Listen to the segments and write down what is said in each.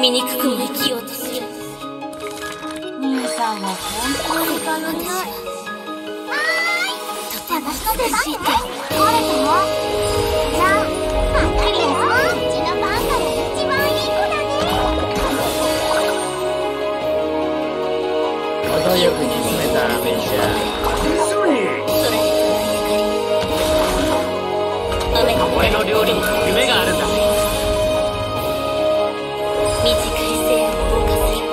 醜くも生きようとする。 ミュウさんは本当に楽しい。私の出番ね。これともじゃあ、わかるよ。うちのバンドで一番いい子だね。 程よく煮詰めた飴じゃ。 それ俺の料理に夢があるんだ。 短い生を謳歌する。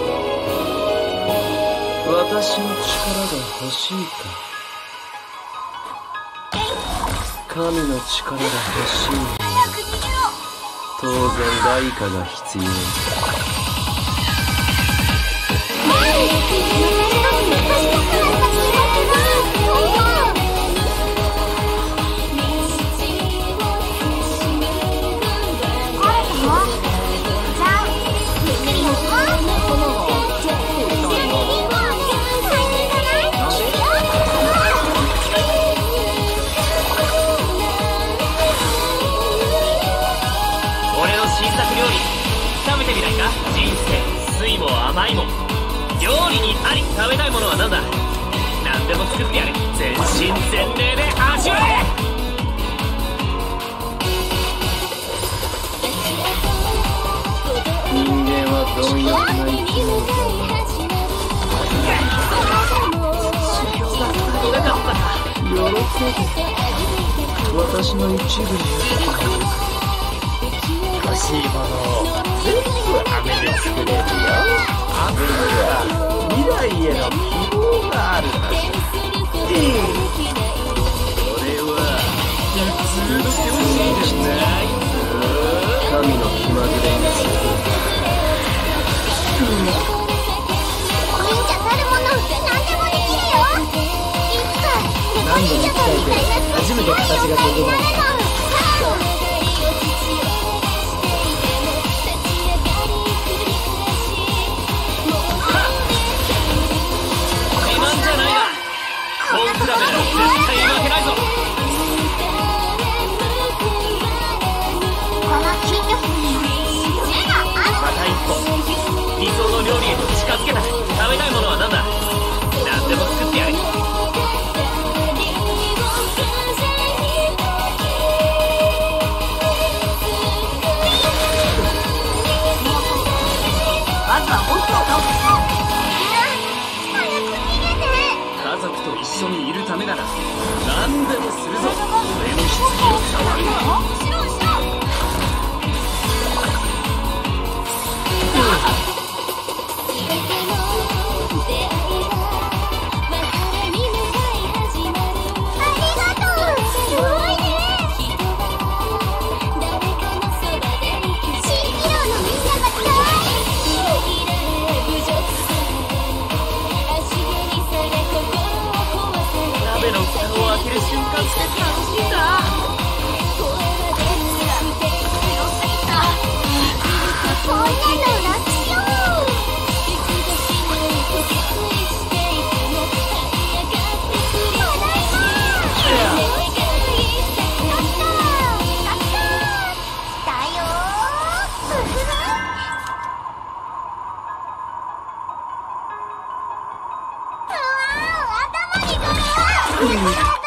私の力が欲しいか。神の力が欲しい。当然代価が必要。食べてみないか。人生酸いも甘いも料理にあり。食べたいものは何だ。何でも作ってやる。全身全霊で味わえ。人間は貪欲な生き物だ。修行が足りなかったか。喜べ。私の一部になってくれるか。欲しいものを全部飴で作れるよ。飴には未来への希望があるはず。これは普通の教師じゃないぞ。神の気まぐれがする。 忍者たるもの何でもできるよ。いつか何度も鍛えて初めて形が整う。コンクラベなら絶対負けないぞ。 この金魚に夢がある。 また一歩理想の料理へと近づけた。食べたいものは何だ。何でも作ってやる。 まずは僕を倒す。 家族と一緒にいるためなら何でもするぞ。俺の棺を触るな。 後ろ後ろ。ありがとう。すごいね。蜃気楼のみんなが可愛い。 鍋の蓋を開ける瞬間って楽しいんだ。 こんなの楽しよう。ただいま。だよ頭にくる。